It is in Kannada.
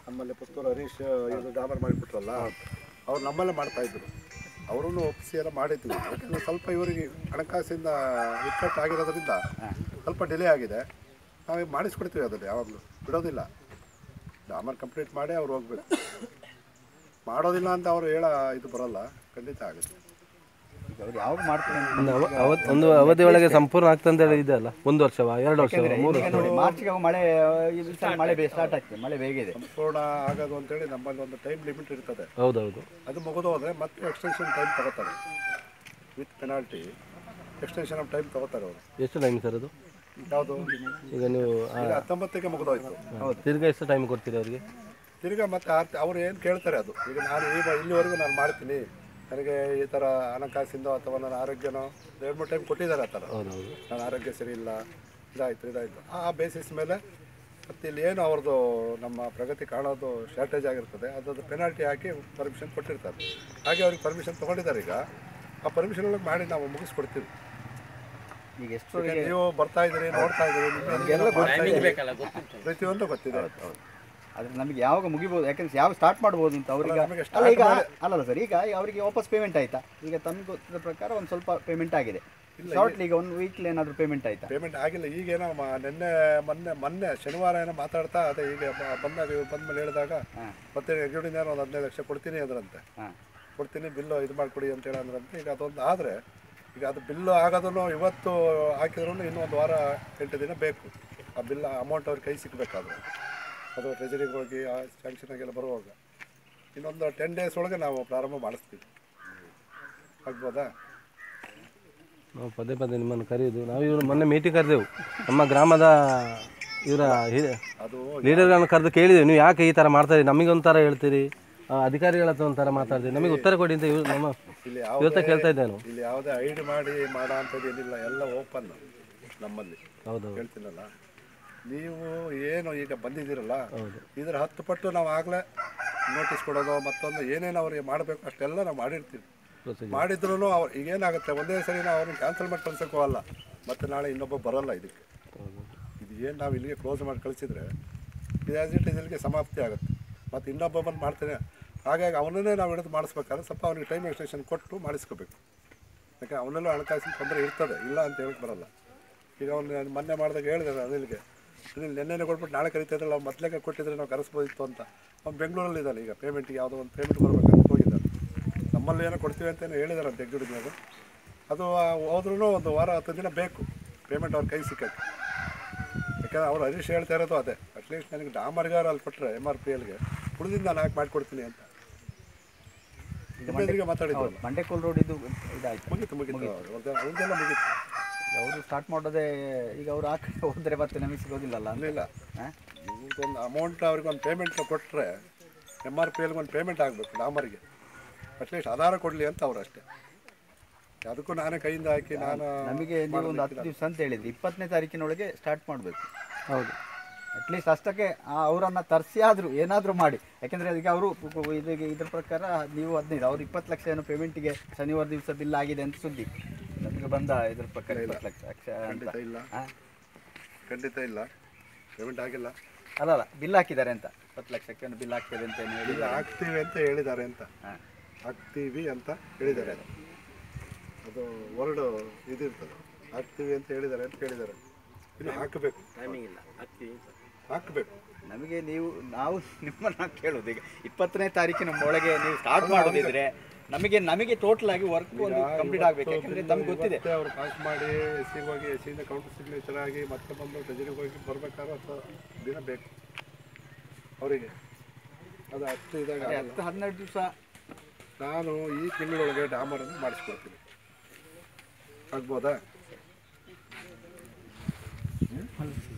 ನಮ್ಮಲ್ಲಿ ಪುತ್ತೂರು ಹರೀಶ್ ಇದು ಡಾಮರ್ ಮಾಡಿಬಿಟ್ರಲ್ಲ, ಅವ್ರು ನಮ್ಮಲ್ಲೇ ಮಾಡ್ತಾಯಿದ್ರು. ಅವರನ್ನು ಒಪ್ಪಿಸಿ ಎಲ್ಲ ಮಾಡಿದ್ವಿ. ಯಾಕಂದರೆ ಸ್ವಲ್ಪ ಇವರಿಗೆ ಹಣಕಾಸಿಂದ ಇಕ್ಕಟ್ಟು ಆಗಿರೋದ್ರಿಂದ ಸ್ವಲ್ಪ ಡಿಲೇ ಆಗಿದೆ. ನಾವೀಗ ಮಾಡಿಸ್ಕೊಡ್ತೀವಿ, ಅದನ್ನು ಯಾವಾಗಲೂ ಬಿಡೋದಿಲ್ಲ. ಡಾಮರ್ ಕಂಪ್ಲೀಟ್ ಮಾಡಿ ಅವ್ರು ಹೋಗ್ಬೇಕು. ಮಾಡೋದಿಲ್ಲ ಅಂತ ಅವರು ಹೇಳೋ ಇದು ಬರೋಲ್ಲ, ಖಂಡಿತ ಆಗುತ್ತೆ. ಈಗ ಅವ್ರು ಯಾವಾಗ ಮಾಡ್ತಾರೆ ಒಂದು ಅವಧಿ ಒಳಗೆ ಸಂಪೂರ್ಣ ಆಗ್ತಂತ ಇದೆ ಅಲ್ಲ, 1 ವರ್ಷವಾ 2 ವರ್ಷವಾ 3 ವರ್ಷ? ನೋಡಿ, ಮಾರ್ಚ್ಗೆ ಮಳೆ ಮಳೆ ಸ್ಟಾರ್ಟ್ ಆಗ್ತದೆ, ಮಳೆ ಬೇಗ ಇದೆ. ಸಂಪೂರ್ಣ ಆಗೋದು ಅಂತೇಳಿ ನಮ್ಮಲ್ಲಿ ಒಂದು ಟೈಮ್ ಲಿಮಿಟ್ ಇರ್ತದೆ. ಹೌದೌದು. ಅದು ಮುಗಿದು ಹೋದರೆ ಮತ್ತೆ ಎಕ್ಸ್ಟೆನ್ಷನ್ ಟೈಮ್ ತಗೋತಾರೆ, with penalty extension of time ತಗೋತಾರೆ ಅವರು. ಎಷ್ಟು ಟೈಮ್ ಸರ್ ಅದು? ಯಾವುದು? ಈಗ ನೀವು 19ಕ್ಕೆ ಮುಗಿದೋಯ್ತು. ಹೌದು. ತಿರ್ಗಾ ಎಷ್ಟು ಟೈಮ್ ಕೊಡ್ತೀರಿ ಅವರಿಗೆ? ತಿರ್ಗಾ ಮತ್ತೆ ಅವ್ರು ಏನು ಕೇಳ್ತಾರೆ ಅದು. ಈಗ ನಾನು ಇಲ್ಲಿವರೆಗೂ ನಾನು ಮಾಡ್ತೀನಿ, ನನಗೆ ಈ ಥರ ಹಣಕಾಸಿಂದ ಅಥವಾ ನನ್ನ ಆರೋಗ್ಯನೋ 2-3 ಟೈಮ್ ಕೊಟ್ಟಿದ್ದಾರೆ ಆ ಥರ. ನನ್ನ ಆರೋಗ್ಯ ಸರಿ ಇಲ್ಲ, ಇದಾಯಿತು ಆ ಬೇಸಿಸ್ ಮೇಲೆ ಮತ್ತು ಇಲ್ಲಿ ಏನು ಅವ್ರದ್ದು ನಮ್ಮ ಪ್ರಗತಿ ಕಾಣೋದು ಶಾರ್ಟೇಜ್ ಆಗಿರ್ತದೆ, ಅದೊಂದು ಪೆನಾಲ್ಟಿ ಹಾಕಿ ಪರ್ಮಿಷನ್ ಕೊಟ್ಟಿರ್ತಾರೆ. ಹಾಗೆ ಅವ್ರಿಗೆ ಪರ್ಮಿಷನ್ ತೊಗೊಂಡಿದ್ದಾರೆ. ಈಗ ಆ ಪರ್ಮಿಷನ್ ಒಳಗೆ ಮಾಡಿ ನಾವು ಮುಗಿಸ್ಕೊಡ್ತೀವಿ. ಈಗ ಎಷ್ಟು ನೀವು ಬರ್ತಾ ಇದ್ದೀರಿ, ನೋಡ್ತಾ ಇದ್ದೀರಿ, ನಿಮಗೆ ಪ್ರತಿಯೊಂದು ಗೊತ್ತಿದೆ. ಆದರೆ ನಮಗೆ ಯಾವಾಗ ಮುಗಿಬೋದು, ಯಾಕಂದ್ರೆ ಯಾವಾಗ ಸ್ಟಾರ್ಟ್ ಮಾಡ್ಬೋದು ಅಂತ ಅವ್ರಿಗೆ ಅಲ್ಲ. ಈಗ ಅಲ್ಲಲ್ಲ ಸರ್, ಈಗ ಅವರಿಗೆ ವಾಪಸ್ ಪೇಮೆಂಟ್ ಆಯಿತಾ? ಈಗ ತಮಗೆ ಗೊತ್ತಿದ್ದ ಪ್ರಕಾರ ಒಂದು ಸ್ವಲ್ಪ ಪೇಮೆಂಟ್ ಆಗಿದೆ. ಶಾರ್ಟ್ಲಿ ಈಗ 1 ವೀಕ್ಲಿ ಏನಾದರೂ ಪೇಮೆಂಟ್ ಆಯಿತಾ? ಪೇಮೆಂಟ್ ಆಗಿಲ್ಲ. ಈಗೇನೋ ಮೊನ್ನೆ ಶನಿವಾರ ಏನೋ ಮಾತಾಡ್ತಾ ಅದೇ ಈಗ ಬಂದ್ಮೇಲೆ ಹೇಳಿದಾಗ ಮತ್ತೆ ಎಗ್ರಿಮೆಂಟ್ ಒಂದು 15 ಲಕ್ಷ ಕೊಡ್ತೀನಿ ಅಂದ್ರಂತೆ. ಕೊಡ್ತೀನಿ, ಬಿಲ್ಲು ಇದು ಮಾಡಿಕೊಡಿ ಅಂತೇಳಿ ಅಂದ್ರಂತೆ. ಈಗ ಅದೊಂದು ಆದರೆ ಈಗ ಅದು ಬಿಲ್ಲು ಆಗೋದನ್ನು ಇವತ್ತು ಹಾಕಿದ್ರೂ ಇನ್ನೂ 1 ವಾರ 8 ದಿನ ಬೇಕು. ಆ ಬಿಲ್ ಅಮೌಂಟ್ ಅವ್ರಿಗೆ ಕೈ ಸಿಗಬೇಕಾದ್ರೆ ಅದು ಟ್ರೆಜರಿಗೆ ಹೋಗಿ ಆ ಸ್ಯಾಂಕ್ಷನಾಗೆಲ್ಲ ಬರುವಾಗ ಇನ್ನೊಂದು 10 ಡೇಸ್ ಒಳಗೆ ನಾವು ಪ್ರಾರಂಭ ಮಾಡಿಸ್ತೀವಿ. ಆಗ್ಬೋದಾ? ನಾವು ಪದೇ ನಿಮ್ಮನ್ನು ಕರೆಯೋದು. ನಾವು ಇವರು ಮೊನ್ನೆ ಮೀಟಿಂಗ್ ಕರೆದೆವು, ನಮ್ಮ ಗ್ರಾಮದ ಇವರ ಅದು ಲೀಡರ್ಗಳನ್ನು ಕರೆದು ಕೇಳಿದೆವು, ನೀವು ಯಾಕೆ ಈ ಥರ ಮಾಡ್ತಾಯಿರಿ, ನಮಗೆ ಒಂಥರ ಹೇಳ್ತೀರಿ, ಅಧಿಕಾರಿಗಳ ಹತ್ರ ಒಂಥರ ಮಾತಾಡ್ತೀವಿ, ನಮಗೆ ಉತ್ತರ ಕೊಡಿ ಅಂತ ನಮ್ಮ ಇವತ್ತ ಕೇಳ್ತಾ ಇದ್ದೇನೆ. ಇಲ್ಲಿ ಯಾವುದೇ ಐಡ್ ಮಾಡಿ ಮಾಡೋ ಅಂಥದ್ದು ಏನಿಲ್ಲ, ಎಲ್ಲ ಓಪನ್ ನಮ್ಮಲ್ಲಿ. ಹೌದು, ಹೇಳ್ತೀನಲ್ಲ, ನೀವು ಏನು ಈಗ ಬಂದಿದ್ದೀರಲ್ಲ, ಇದರ 10 ಪಟ್ಟು ನಾವು ಆಗಲೇ ನೋಟಿಸ್ ಕೊಡೋದು ಮತ್ತೊಂದು ಏನೇನು ಅವ್ರಿಗೆ ಮಾಡಬೇಕು ಅಷ್ಟೆಲ್ಲ ನಾವು ಮಾಡಿರ್ತೀವಿ. ಮಾಡಿದ್ರು ಅವ್ರು ಈಗೇನಾಗುತ್ತೆ, ಒಂದೇ ಸರಿ ನಾವು ಅವ್ರನ್ನ ಕ್ಯಾನ್ಸಲ್ ಮಾಡಿ ಕಳ್ಸೋಕ್ಕೆ ಹೋಗಲ್ಲ. ಮತ್ತು ನಾಳೆ ಇನ್ನೊಬ್ಬ ಬರೋಲ್ಲ ಇದಕ್ಕೆ. ಇದು ಏನು ನಾವು ಇಲ್ಲಿಗೆ ಕ್ಲೋಸ್ ಮಾಡಿ ಕಳಿಸಿದ್ರೆ ಇದು ಆ್ಯಸ್ ಇಟ್ ಇಲ್ಲಿಗೆ ಸಮಾಪ್ತಿ ಆಗುತ್ತೆ. ಮತ್ತು ಇನ್ನೊಬ್ಬ ಬಂದು ಮಾಡ್ತೇನೆ. ಹಾಗಾಗಿ ಅವನನ್ನೇ ನಾವು ಹಿಡಿದು ಮಾಡಿಸ್ಬೇಕಾದ್ರೆ ಸ್ವಲ್ಪ ಅವ್ನಿಗೆ ಟೈಮ್ ಎಕ್ಸ್ಟೆನ್ಷನ್ ಕೊಟ್ಟು ಮಾಡಿಸ್ಕೋಬೇಕು. ಯಾಕೆ ಅವನಲ್ಲೂ ಹಣಕಾಸಿನ ತೊಂದರೆ ಇರ್ತದೆ, ಇಲ್ಲ ಅಂತ ಹೇಳಕ್ಕೆ ಬರೋಲ್ಲ. ಈಗ ಅವ್ನು ಮೊನ್ನೆ ಮಾಡಿದಾಗ ಹೇಳಿದ್ದಾರೆ ಅನಿಲ್ಗೆ, ನೆನ್ನೆ ಕೊಟ್ಬಿಟ್ಟು ನಾಳೆ ಕರಿತಾಯಿದ್ರಲ್ಲ, ಅವ್ನು ಮೊದಲೇ ಕೊಟ್ಟಿದ್ರೆ ನಾವು ಕರೆಸ್ಬೋದಿತ್ತು ಅಂತ. ಅವ್ನು ಬೆಂಗಳೂರಲ್ಲಿ ಇದ್ದಾನೆ. ಈಗ ಪೇಮೆಂಟ್ಗೆ ಯಾವುದೋ ಒಂದು ಪೇಮೆಂಟ್ ಬರ್ಬೇಕಂತ ಹೋಗಿದ್ದಾನೆ. ನಮ್ಮಲ್ಲಿ ಏನೋ ಕೊಡ್ತೀವಿ ಅಂತಲೇ ಹೇಳಿದ್ದಾರೆ ಅಂತ ಎಗ್ರಿಮೆಂಟ್ನಾಗ. ಅದು ಹೋದ್ರೂ 1 ವಾರ 10 ದಿನ ಬೇಕು ಪೇಮೆಂಟ್ ಅವ್ರ ಕೈ ಸಿಕ್ಕಕ್ಕೆ. ಯಾಕಂದರೆ ಅವ್ರು ಹರೀಶ್ ಹೇಳ್ತಾ ಇರೋದು ಅದೇ, ಅಟ್ಲೀಸ್ಟ್ ನನಗೆ ಡಾಮರ್ಗಾರ ಅಲ್ಲಿ ಕೊಟ್ಟರೆ MRPLಗೆ ಉಳಿದಿಂದ ನಾನು ಹಾಕಿ ಮಾಡಿಕೊಡ್ತೀನಿ ಅಂತ ಮಾತಾಡಿದ್ರು. ಮಂಡೇಕೋಲ್ ರೋಡ್ ಇದು ಇದಾಯ್ತು, ಮುಗೀತು ಅವ್ರದ್ದೆಲ್ಲ ಮುಗೀತು. ಅವರು ಸ್ಟಾರ್ಟ್ ಮಾಡೋದೇ ಈಗ ಅವ್ರು ಆ ಕಡೆ ಹೋದರೆ ಮತ್ತೆ ನಮಗೆ ಸಿಗೋದಿಲ್ಲಲ್ಲ. ಇಲ್ಲ, ಇವ್ರದ್ದೊಂದು ಅಮೌಂಟ್ ಅವ್ರಿಗೊಂದು ಪೇಮೆಂಟ್ ಕೊಟ್ಟರೆ MRPLಗೆ ಒಂದು ಪೇಮೆಂಟ್ ಆಗಬೇಕು ಡಾಮರ್ಗೆ. ಅಟ್ಲೀಸ್ಟ್ ಆಧಾರ ಕೊಡಲಿ ಅಂತ ಅವ್ರು ಅಷ್ಟೇ. ಅದಕ್ಕೂ ನಾನೇ ಕೈಯಿಂದ ಹಾಕಿ ನಮಗೆ ನೀವು ಒಂದು 10 ದಿವಸ ಅಂತ ಹೇಳಿದ್ರಿ, 20ನೇ ತಾರೀಕಿನೊಳಗೆ ಸ್ಟಾರ್ಟ್ ಮಾಡಬೇಕು. ಹೌದು, ಅಟ್ಲೀಸ್ಟ್ ಅಷ್ಟಕ್ಕೆ ಅವರನ್ನು ತರಿಸಿ ಆದರೂ ಏನಾದರೂ ಮಾಡಿ. ಯಾಕೆಂದರೆ ಅದಕ್ಕೆ ಅವರು ಇದ್ರ ಪ್ರಕಾರ ನೀವು 15, ಅವ್ರು 20 ಲಕ್ಷ ಏನೋ ಪೇಮೆಂಟಿಗೆ ಶನಿವಾರ ದಿವಸ ಬಿಲ್ ಆಗಿದೆ ಅಂತ ಸುದ್ದಿ ನಮಗೆ ಬಂದ. ಇದ್ರ ಪ್ರಕಾರ 20 ಲಕ್ಷ ಖಂಡಿತ ಇಲ್ಲ, ಪೇಮೆಂಟ್ ಆಗಿಲ್ಲ. ಅಲ್ಲ ಬಿಲ್ ಹಾಕಿದ್ದಾರೆ ಅಂತ, 20 ಲಕ್ಷಕ್ಕೆ ಬಿಲ್ ಹಾಕ್ತೇವೆ ಅಂತ ಹಾಕ್ತೀವಿ ಅಂತ ಹೇಳಿದ್ದಾರೆ ಅಂತ. ಹಾಕ್ತೀವಿ ಅಂತ ಹೇಳಿದ್ದಾರೆ, ಅದು ವರ್ಡ್ ಇದಿರ್ತದೆ. ಹಾಕ್ತೀವಿ ಅಂತ ಹೇಳಿದ್ದಾರೆ ಅಂತ ಹೇಳಿದ್ದಾರೆ. ಇನ್ನು ಹಾಕಬೇಕು, ಟೈಮಿಂಗ್ ಇಲ್ಲ, ಹಾಕಬೇಕು. ನಮಗೆ ನಾವು ನಿಮ್ಮನ್ನು ಕೇಳೋದು ಈಗ 20ನೇ ತಾರೀಕಿನ ಒಳಗೆ ನೀವು ಸ್ಟಾರ್ಟ್ ಮಾಡೋದಿದ್ರೆ ನಮಗೆ ಟೋಟಲ್ ಆಗಿ ವರ್ಕ್ ಒಂದು ಕಂಪ್ಲೀಟ್ ಆಗಬೇಕು. ಯಾಕಂದರೆ ನಮ್ಗೆ ಗೊತ್ತಿದೆ ಅವರು ಪಾಸ್ ಮಾಡಿ ಎಸ್ಸಿಗೆ ಹೋಗಿ ಎಸ್ಸಿಯಿಂದ ಕೌಂಟರ್ ಸಿಗ್ನೇಚರ್ ಆಗಿ ಮತ್ತೆ ಬಂದು ಟ್ರೆಜರಿಗೆ ಹೋಗಿ ಬರಬೇಕಾದ್ರೆ 10 ದಿನ ಬೇಕು ಅವರಿಗೆ. ಅದು 10 ಇದಾಗ 10-12 ದಿವಸ ನಾನು ಈ ತಿಂಗಳೊಳಗೆ ಡಾಮರನ್ನು ಮಾಡಿಸ್ಕೊಡ್ತೀನಿ. ಆಗ್ಬೋದಾ?